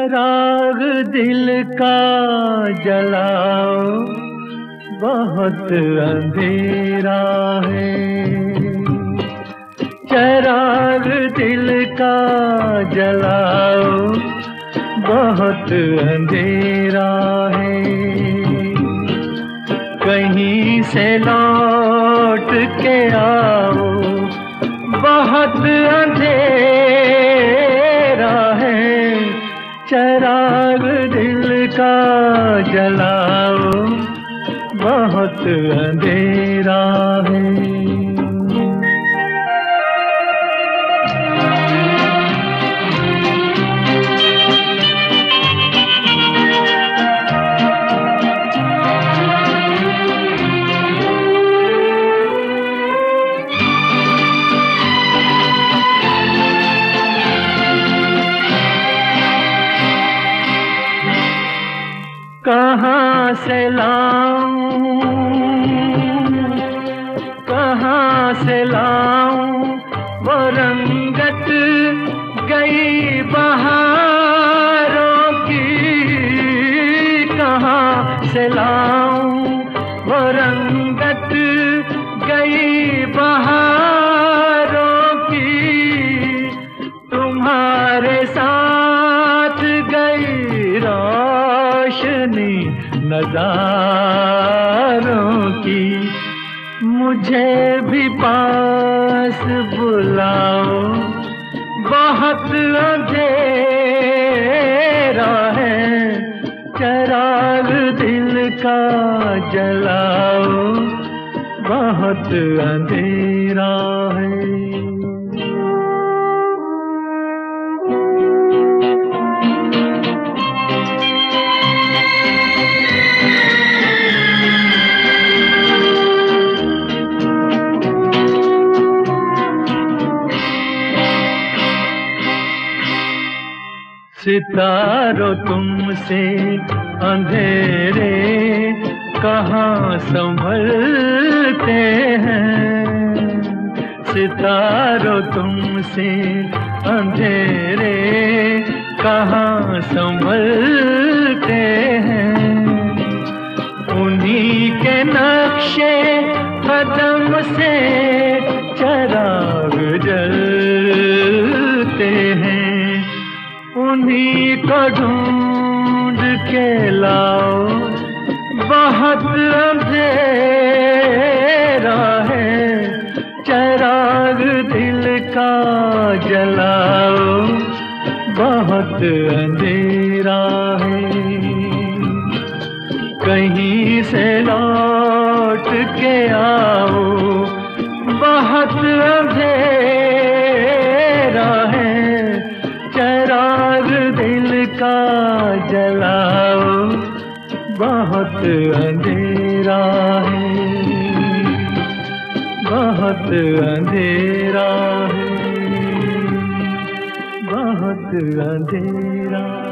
चराग दिल का जलाओ, बहुत अंधेरा है। चराग दिल का जलाओ, बहुत अंधेरा है। कहीं से लौट के आओ, बहुत अंधेरा है। चराग दिल का जलाओ, बहुत अंधेरा है। कहाँ से लाऊं, कहाँ से लाऊं वो रंगत गई बहारों की। कहाँ से लाऊं वो रंगत गई बहारों की। तुम्हारे साथ गई रोशनी नज़ारों की। मुझे भी पास बुलाओ, बहुत अंधेरा है। चराग दिल का जलाओ, बहुत अंधेरा है। सितारों तुमसे अंधेरे कहाँ संभलते हैं। सितारों तुमसे अंधेरे कहाँ संभलते हैं। उन्हीं के नक्शे कदम से चराग जलते हैं। उन्हीं को ढूंढ के लाओ, बहुत अंधेरा है। चराग दिल का जलाओ, बहुत अंधेरा है। कहीं से लौट के आओ, बहुत अंधेरा है। चराग दिल का जलाओ, बहुत अंधेरा है। बहुत अंधेरा है, बहुत अंधेरा।